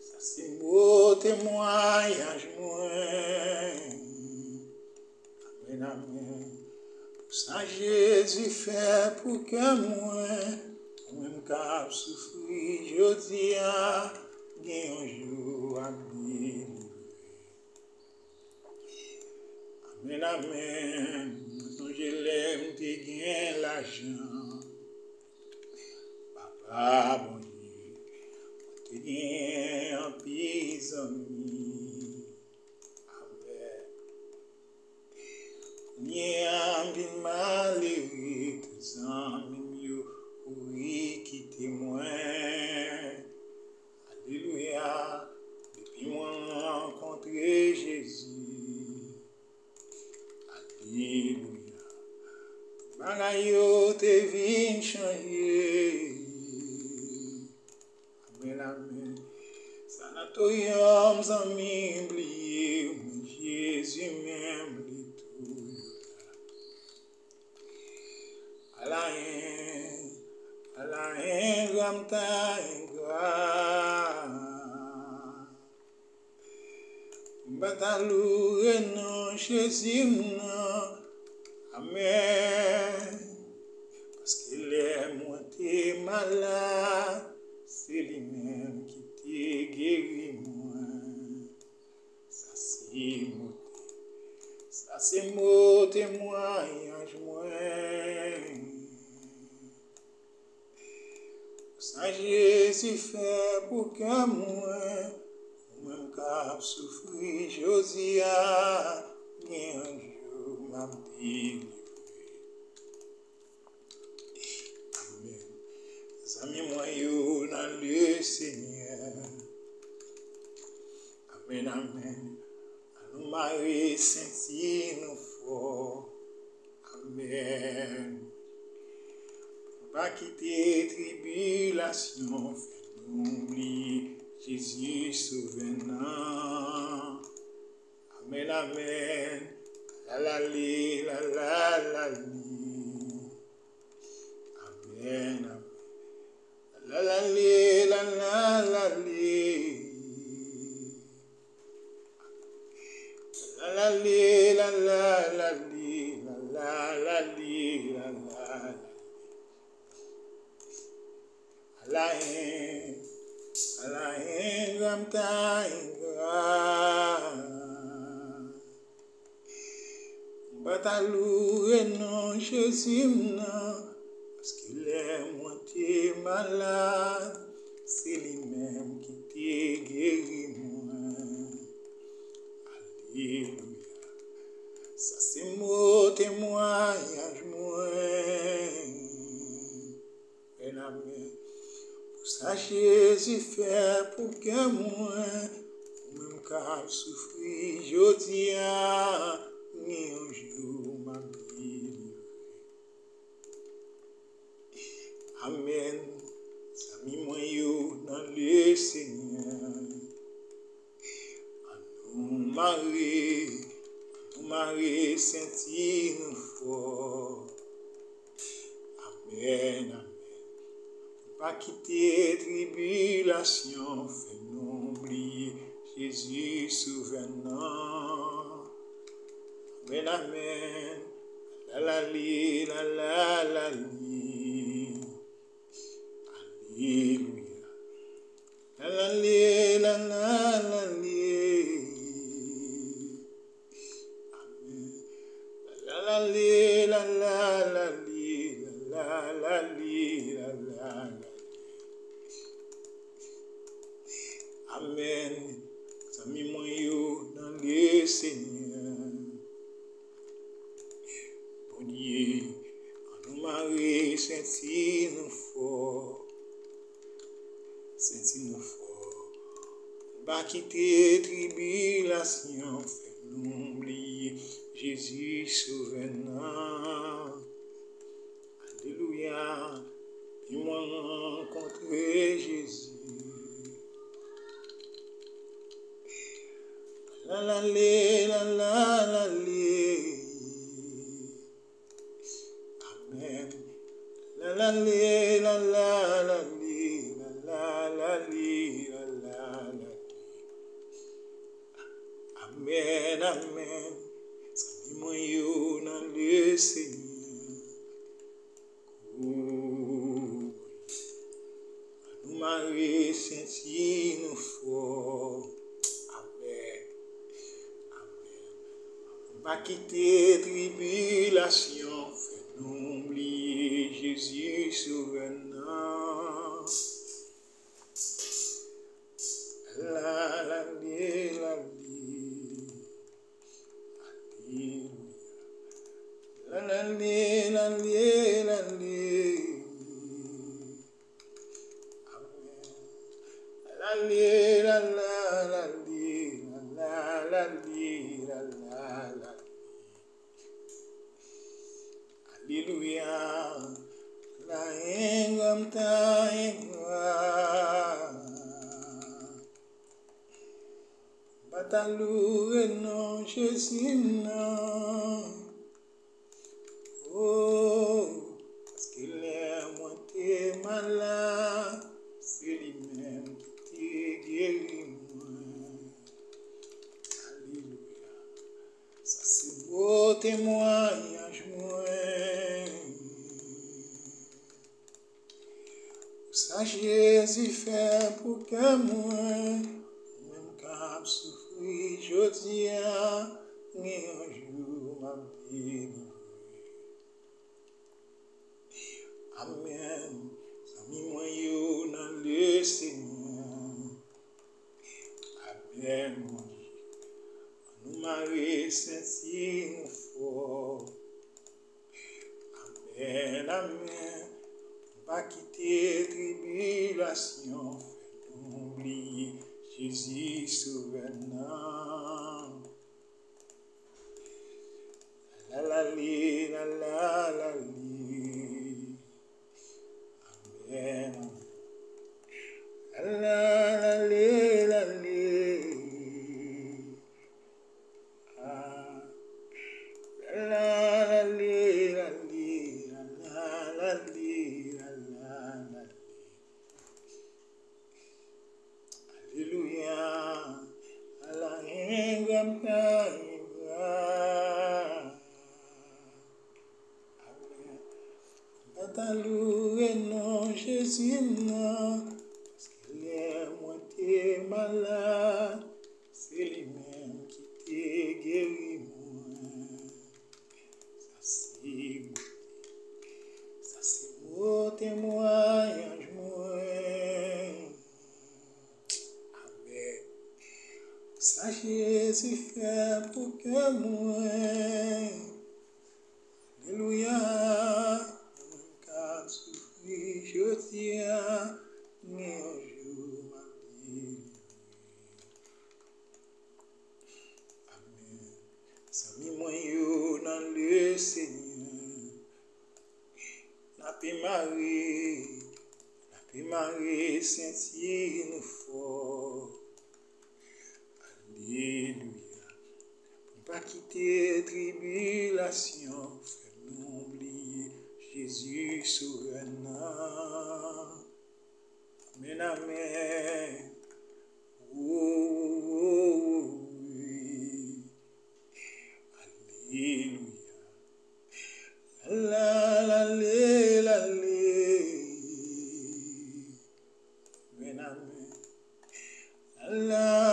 Ça c'est beau témoignage, moi. Amen, amen. Pour ça, Jésus fait pour que moi, même qu'à souffrir, je dis à un jour à vivre. Amen, amen. Quand je l'aime, tu gagnes l'argent. Papa, bon Dieu, tu gagnes un pis ami. Amen. Ni un malheureux, tous amis mieux, oui, qui témoin. Alléluia. Depuis moi rencontrer Jésus. Alléluia. Bagayo te vin changer. Amen, amen. Sanatorium zami oublié, Jésus même les tout. À la haine, ramta ingrat. Batalou non Jésus non. Amen. Parce qu'il est monté malade, c'est lui-même qui t'a guéri moi. Ça c'est mon témoignage moi. Ça Jésus fait pour que moi, même qu'à souffrir, Josia, un jour m'a délivré. Amen. Amis moi yo dans le Seigneur. Amen, amen. Nous Marie sentir nous fort. Amen. Pas quitter tribulation, fait oublier Jésus souvenant. Amen, amen. La la li, la la la li. Amen, amen. La la li, la la la li. La la li, la la la li, la la la li, la la la. La haine, ramta ingrat. Batalou non Jésus non, parce qu'il est moitié malade, c'est lui-même qui t'a guéri moi. Alléluia. Ça c'est mon témoignage moi. Amen, amen. Pour ça Jésus fait pour que moi, même qu'à souffrir, je dis à un jour m'a délivré. Amen. Amis moi yo dans le Seigneur. Nous Marie sentir nous fort. Amen, amen. Pas quitter tribulation, fait nous oublier Jésus souvenant. Amen, amen. La la li, la la la li. Alléluia. La la li, la la la li. Amen. La la li, la la la li, la la li, la la la. Amen. Amis moi yo dans le Seigneur. Bon Dieu, nous Marie sentir nous fort. Sentir nous fort. Pas quitter tribulation, fait nous oublier Jésus souvenant. Alléluia. Et moi rencontrer Jésus. La la li, la la la li. Amen. La la li, la la la li, la la la li, la la la. Amen, amen. Sami mwen yo nan le Seigneur. Oh, nous mari senti nous fort. Amen, amen. Pas quitter tribulation, fait nous oublier Jésus souverain. La la li, la li. La la li, la li, la li. Amen. La li, la la, la li, la la li, la la la. Alléluia. La engam ta engam. Batalou non Jésus non. Oh, parce qu'il est monté malade, c'est lui-même qui t'a guéri moi. Alléluia. Ça c'est beau témoignage moi. Ça Jésus fait pour que moi. Souffrir, je tiens, mais un jour ma vie. Amen. Sami mwen yo nan le Seigneur. Amen, mon Dieu. Nous mari senti nous fort. Amen, amen. Pas quitter tribulation, fait oublier Jésus souverain. La la li, la la la li. Amen. La la li, la li. Ah. La la li, la li, la la li, la la la. Alléluia, la engam ta engam. Amen. Batalou non Jésus non, parce qu'il est moitié malade, c'est lui-même qui t'a guéri moi. Ça c'est beau témoignage moi. Ça Jésus fait pour que moi. Alléluia. Car souffrir, je tiens, mais un jour ma vie. Amen. Sami mwen yo nan le Seigneur. La paix Marie, senti nous fort. Alléluia. Pour pas quitter tribulation, fais-nous oublier Jésus souverain. Amen, amen. Oh, oui. Alléluia. La la la la la. Amen, amen. La